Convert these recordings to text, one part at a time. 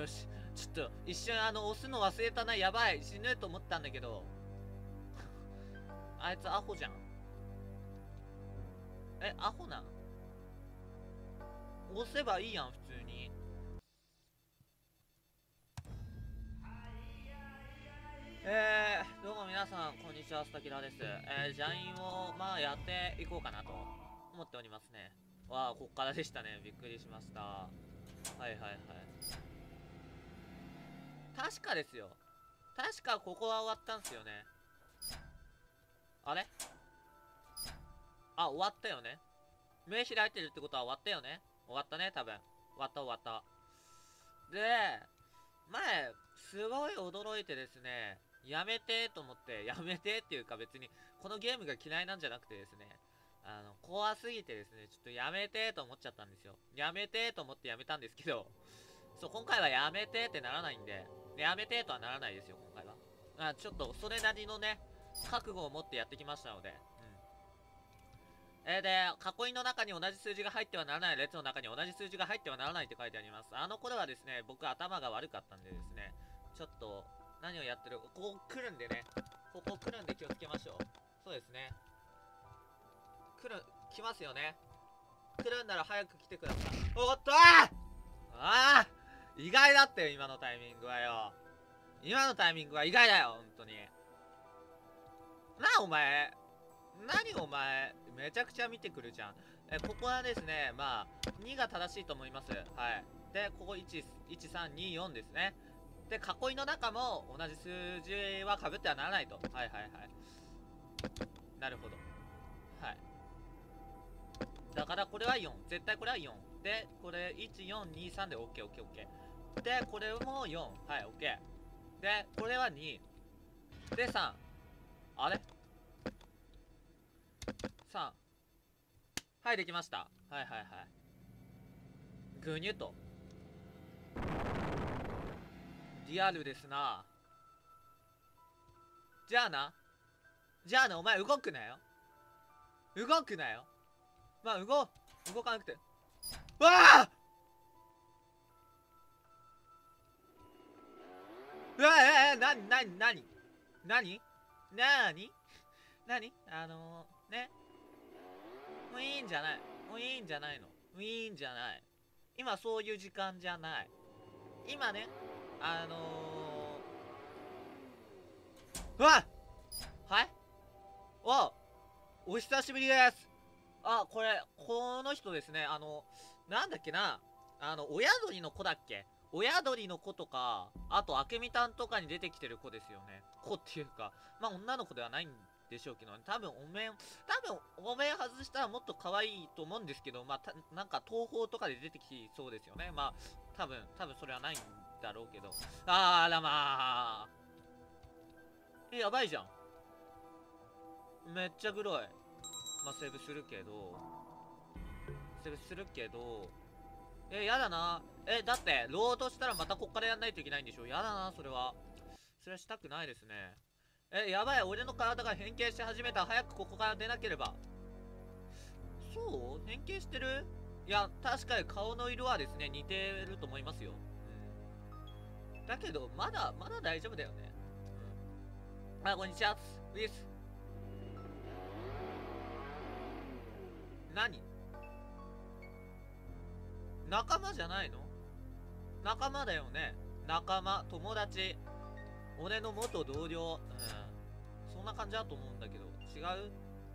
よし。ちょっと、一瞬押すの忘れたな。やばい。死ぬと思ったんだけど。あいつアホじゃん。アホなん？押せばいいやん、普通に。どうも皆さん、こんにちは、スタキラです。ジャインを、まあ、やっていこうかなと思っておりますね。わあ、こっからでしたね。びっくりしました。はいはいはい。確かですよ。確かここは終わったんすよね。あれ？あ、終わったよね。目開いてるってことは終わったよね。終わったね、多分。終わった終わった。で、前、すごい驚いてですね、やめてと思って、やめてっていうか別に、このゲームが嫌いなんじゃなくてですね、怖すぎてですね、ちょっとやめてと思っちゃったんですよ。やめてと思ってやめたんですけど、そう、今回はやめてってならないんで、やめてとはならないですよ、今回は。ちょっと、それなりのね、覚悟を持ってやってきましたので、で、囲いの中に同じ数字が入ってはならない、列の中に同じ数字が入ってはならないって書いてあります。あの頃はですね、僕頭が悪かったんでですね、ちょっと、何をやってる、ここ来るんでね、ここ来るんで気をつけましょう。そうですね。来ますよね。来るんなら早く来てください。おっと意外だったよ、今のタイミングはよ。今のタイミングは意外だよ、本当に。お前。何お前、めちゃくちゃ見てくるじゃん。ここはですね、まあ、2が正しいと思います。はい。で、ここ1、1、3、2、4ですね。で、囲いの中も同じ数字は被ってはならないと。はいはいはい。なるほど。はい。だからこれは4。絶対これは4。で、これ1、4、2、3で OKOKOK。で、これも4。はい、OK。で、これは2。で、3。あれ3。はい、できました。はいはいはい。ぐにゅと。リアルですな。じゃあな。じゃあな、お前動くなよ。動くなよ。まあ、動かなくて。わあうわなになになになになになにね。もういいんじゃない。もういいんじゃないの。もういいんじゃない。今そういう時間じゃない。今ね、うわはいお久しぶりです。この人ですね、なんだっけな、親鳥の子だっけ？親鳥の子とか、あと、あけみたんとかに出てきてる子ですよね。子っていうか、まあ、女の子ではないんでしょうけどね。多分、お面外したらもっと可愛いと思うんですけど、まあ、なんか、東宝とかで出てきそうですよね。まあ、多分それはないんだろうけど。あらまあ。やばいじゃん。めっちゃグロい。まあ、セーブするけど、やだな。だって、ロードしたらまたこっからやんないといけないんでしょ。やだな、それは。それはしたくないですね。やばい、俺の体が変形し始めた。早くここから出なければ。そう変形してる？いや、確かに顔の色はですね、似てると思いますよ。だけど、まだ大丈夫だよね。こんにちは。ウィス。何？仲間じゃないの？仲間だよね。仲間、友達。俺の元同僚。そんな感じだと思うんだけど。違う？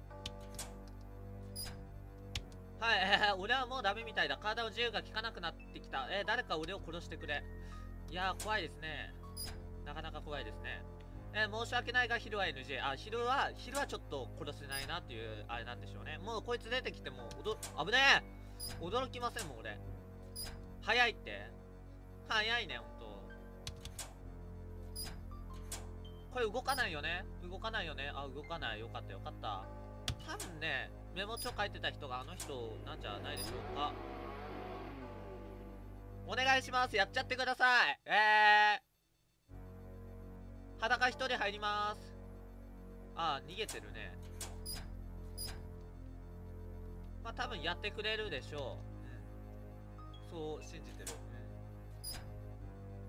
はい、俺はもうダメみたいだ。体の自由が利かなくなってきた。誰か俺を殺してくれ。いやー、怖いですね。なかなか怖いですね。申し訳ないが、昼は NG。昼はちょっと殺せないなっていう、あれなんでしょうね。もうこいつ出てきても、危ねえ驚きませんもん、俺。早いって？早いね、ほんと。これ動かないよね？動かないよね？動かない。よかったよかった。多分ね、メモ帳書いてた人があの人なんじゃないでしょうか。お願いします。やっちゃってください。裸一人入ります。逃げてるね。まあ多分やってくれるでしょう。そう信じてる。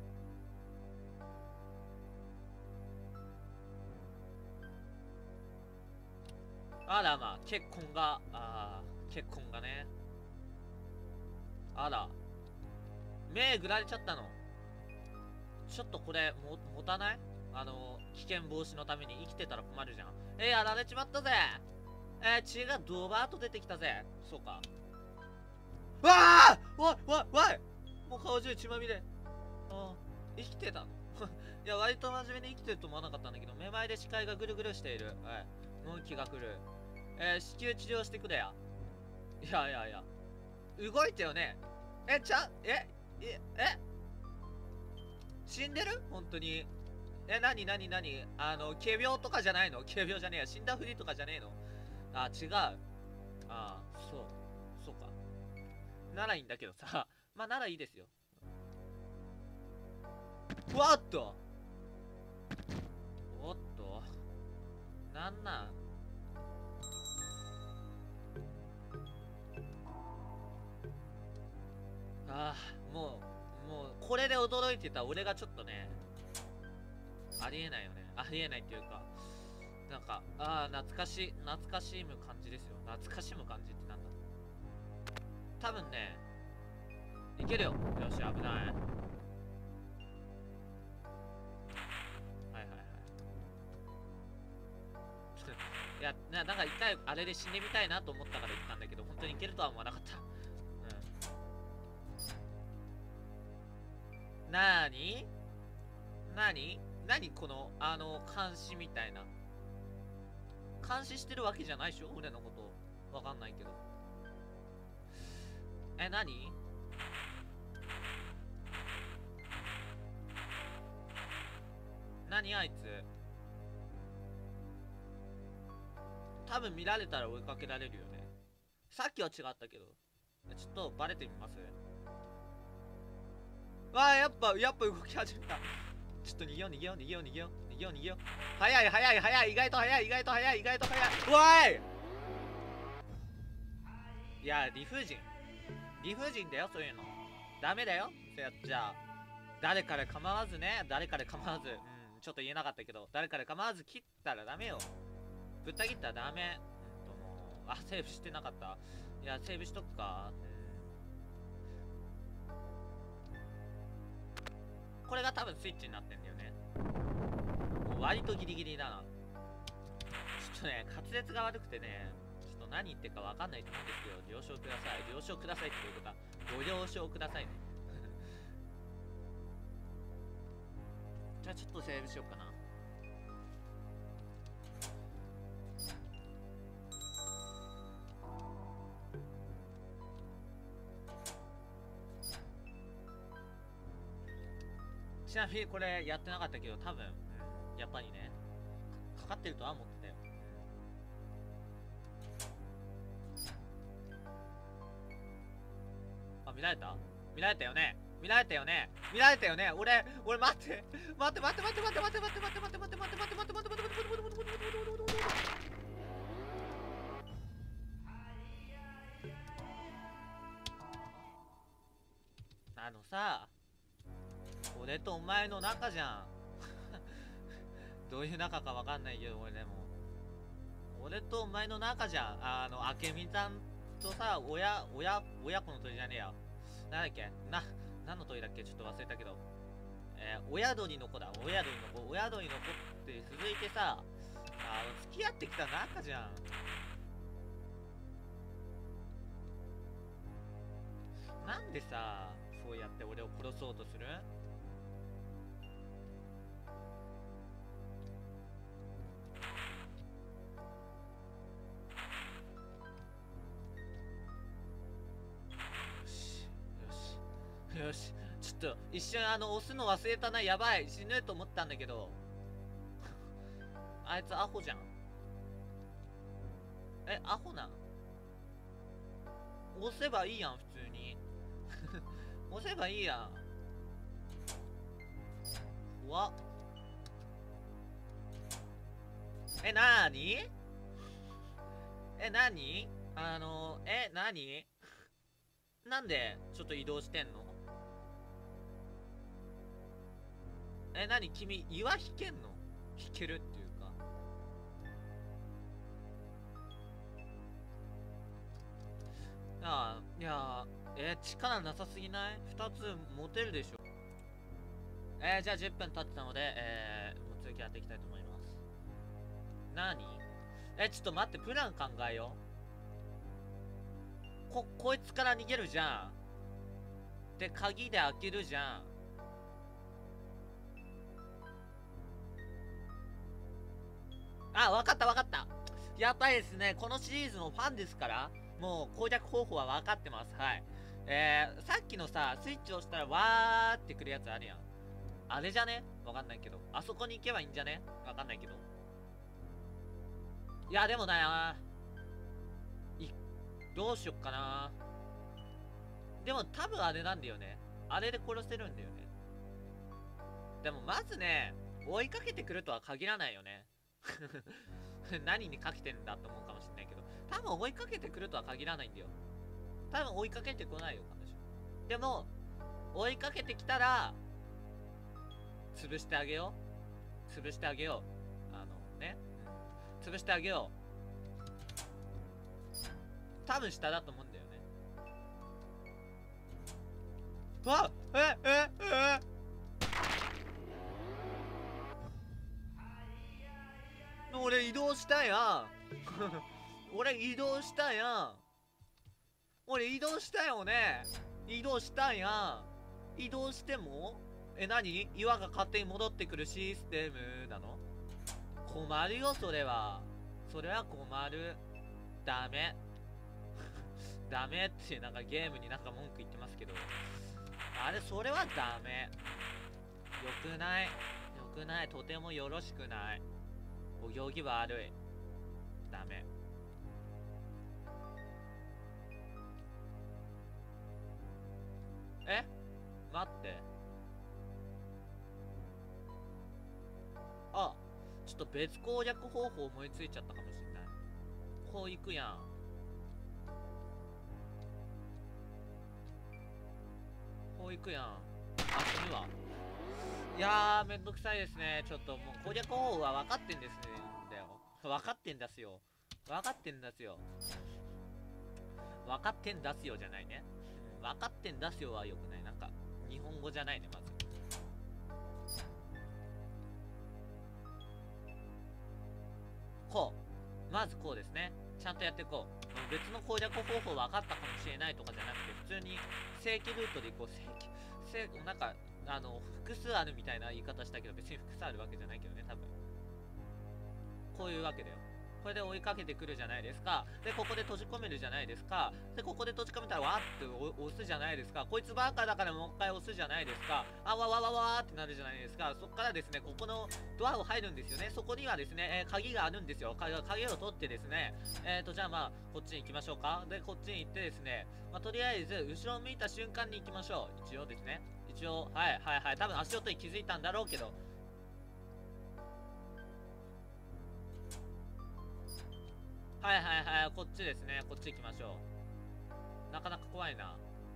あらまあ、結婚がね。あら。目ぐられちゃったの。ちょっとこれ、持たない？危険防止のために生きてたら困るじゃん。やられちまったぜ。血がドバーっと出てきたぜ。そうか。わあ！おいおいおい！もう顔中血まみれ。生きてたのいや、割と真面目に生きてると思わなかったんだけど、めまいで視界がぐるぐるしている。はい。もう気が来る。子宮治療してくれや。いやいやいや。動いてよね。死んでる本当に。なに仮病とかじゃないの？仮病じゃねえや。死んだふりとかじゃねえの？違う。そうか。ならいいんだけどさ。まあ、ならいいですよ。わっとおっとなんなんもう、これで驚いてた俺がちょっとね、ありえないよね。ありえないっていうか、なんか、懐かしむ感じですよ。懐かしむ感じってなんだ。多分ね、いけるよ。よし、危ない。はいはいはい。いや、なんか一回あれで死んでみたいなと思ったから言ったんだけど、本当にいけるとは思わなかった。なーにこの、監視みたいな。監視してるわけじゃないでしょ俺のこと。わかんないけど。何あいつ。多分見られたら追いかけられるよね。さっきは違ったけど。ちょっとバレてみます？やっぱ動き始めた。ちょっと逃げよう。早い。意外と早い。おい！いや、理不尽だよ、そういうの。ダメだよ。そうやっちゃ。誰かで構わず、ちょっと言えなかったけど、誰かで構わず切ったらダメよ。ぶった切ったらダメ。もう、セーブしてなかった。いや、セーブしとくか。これが多分スイッチになってんだよね。もう割とギリギリだな。ちょっとね、滑舌が悪くてね、ちょっと何言ってるかわかんないと思うんですけど、了承ください。了承くださいってどういうことだ？ご了承くださいね。じゃあちょっとセーブしようかな。ちなみにこれやってなかったけど、多分、やっぱりね、かかってるとは思ってたよ。見られたよね。俺待って。さ、俺とお前の仲じゃん。どういう仲かわかんないけど、俺とお前の仲じゃん。明美さんとさ、親子の鳥じゃねえや。なんだっけ何の鳥だっけちょっと忘れたけど。親鳥の子だ。親鳥の子って続いてさ、付き合ってきた仲じゃん。なんでさ、そうやって俺を殺そうとする？よし。ちょっと、一瞬押すの忘れたな。やばい。死ぬと思ったんだけど。あいつアホじゃん。アホなん？押せばいいやん、普通に。押せばいいやん。怖っ。なーに？なに？なに？なんでちょっと移動してんの？なに君、岩引けんの？引けるっていうか。 ああ、いや力なさすぎない？ 2 つ持てるでしょ。じゃあ10分経ったので、もう続きやっていきたいと思います。何？ちょっと待って、プラン考えよう。こいつから逃げるじゃん。で、鍵で開けるじゃん。あ、わかったわかった。やっぱりですね、このシリーズのファンですから、もう攻略方法は分かってます。はい。さっきのさ、スイッチを押したらわーってくるやつあるやん。あれじゃね？わかんないけど。あそこに行けばいいんじゃね？わかんないけど。いや、でもな、どうしよっかな。でも多分あれなんだよね。あれで殺せるんだよね。でもまずね、追いかけてくるとは限らないよね。何にかけてんだと思うかもしんないけど、多分追いかけてくるとは限らないんだよ。多分追いかけてこないよ、彼女。でも、追いかけてきたら、潰してあげよう。潰してあげよう。ね。潰してあげよう。多分下だと思うんだよね。わっ俺移動したやん。俺移動したやん。俺移動したよね。移動したやん。移動しても何？岩が勝手に戻ってくるシステムなの？困るよ、それは。それは困る。ダメ。ダメってなんかゲームになんか文句言ってますけど。あれ、それはダメ。よくない。よくない。とてもよろしくない。お行儀悪い。ダメ。待って。あ、ちょっと別攻略方法思いついちゃったかもしんない。こう行くやん。こう行くやん。あ、死ぬわ。いやー、めんどくさいですね。ちょっともう攻略方法は分かってんですね。んだよ。分かってんだすよ。分かってんだすよ。分かってんだすよじゃないね。分かってんだすよはよくない。なんか、日本語じゃないね、まず。こう。まずこうですね。ちゃんとやっていこう。別の攻略方法分かったかもしれないとかじゃなくて、普通に正規ルートで行こう。なんか、複数あるみたいな言い方したけど、別に複数あるわけじゃないけどね、多分。こういうわけだよ。これで追いかけてくるじゃないですか。で、ここで閉じ込めるじゃないですか。で、ここで閉じ込めたらわーって押すじゃないですか。こいつバカだからもう一回押すじゃないですか。あわわわわーってなるじゃないですか。そっからですね、ここのドアを入るんですよね。そこにはですね、鍵があるんですよ。鍵を取ってですね、じゃあまあ、こっちに行きましょうか。で、こっちに行ってですね、まあ、とりあえず、後ろを見た瞬間に行きましょう。一応ですね。一応、はいはいはい。多分足音に気づいたんだろうけど、はいはいはい、こっちですね。こっち行きましょう。なかなか怖いな。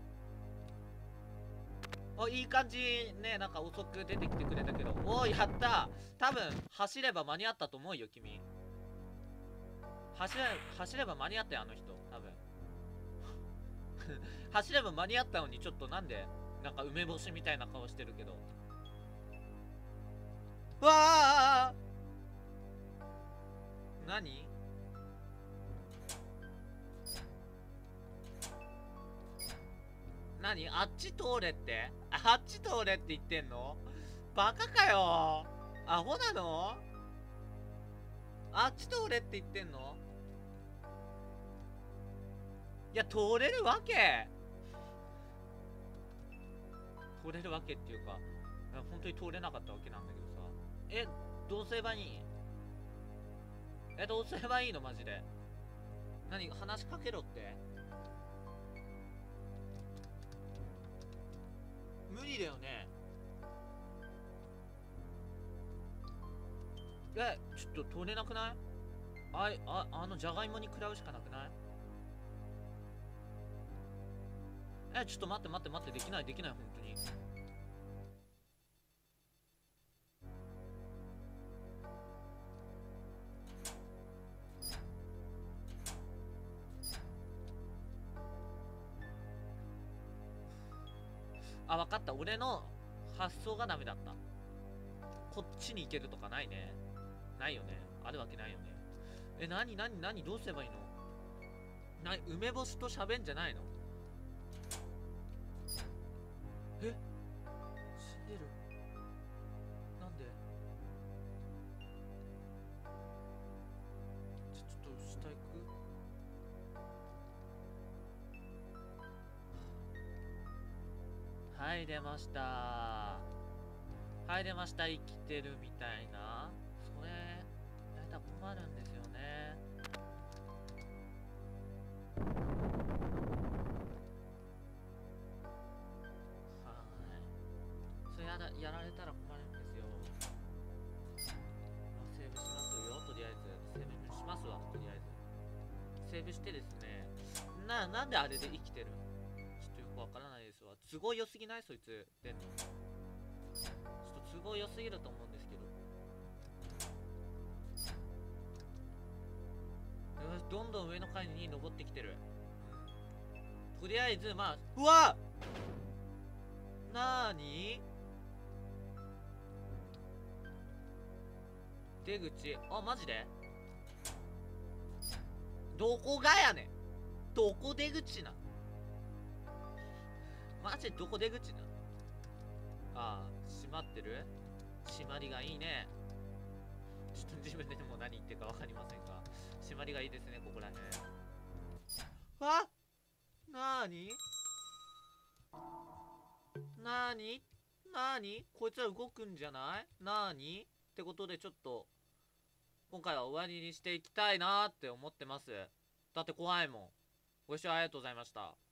お、いい感じね。なんか遅く出てきてくれたけど。おー、やった多分、走れば間に合ったと思うよ、君。走れば間に合ったよ、あの人。多分。走れば間に合ったのに、ちょっとなんで、なんか梅干しみたいな顔してるけど。うわー何？あっち通れって？あっち通れって言ってんの？バカかよ。アホなの？あっち通れって言ってんの？いや、通れるわけ通れるわけっていうか、本当に通れなかったわけなんだけどさ。どうすればいい？どうすればいいのマジで。話しかけろって？無理だよね。ちょっと通れなくない？じゃがいもに食らうしかなくない？ちょっと待って待って待って、できないできない、本当に。 あ、わかった。俺の発想がダメだった。こっちに行けるとかないね。ないよね。あるわけないよね。え、なにどうすればいいの？梅干しと喋んじゃないの？え、死んでる。なんで？ちょっと下行く？はい、出ました。はい、出ました。生きてるみたいな。それ、やったら困るんですよね。はい。それやられたら困るんですよ。セーブしますよ、とりあえず。セーブしますわ、とりあえず。セーブしてですね。なんであれで生きてる？ちょっとよくわからないですわ。都合良すぎない？そいつ、出んの。ちょっと都合良すぎると思うんですけど。よし、どんどん上の階に登ってきてる。とりあえず、まあ、うわっ！なーに？出口。あ、マジで？どこがやねん。どこ出口な？マジでどこ出口な？ああ、閉まってる？閉まりがいいね。ちょっと自分でも何言ってるか分かりませんが、締まりがいいですね、ここら辺。あ、なーに？なーに？なーに？こいつら動くんじゃない？なーに？ってことでちょっと、今回は終わりにしていきたいなーって思ってます。だって怖いもん。ご視聴ありがとうございました。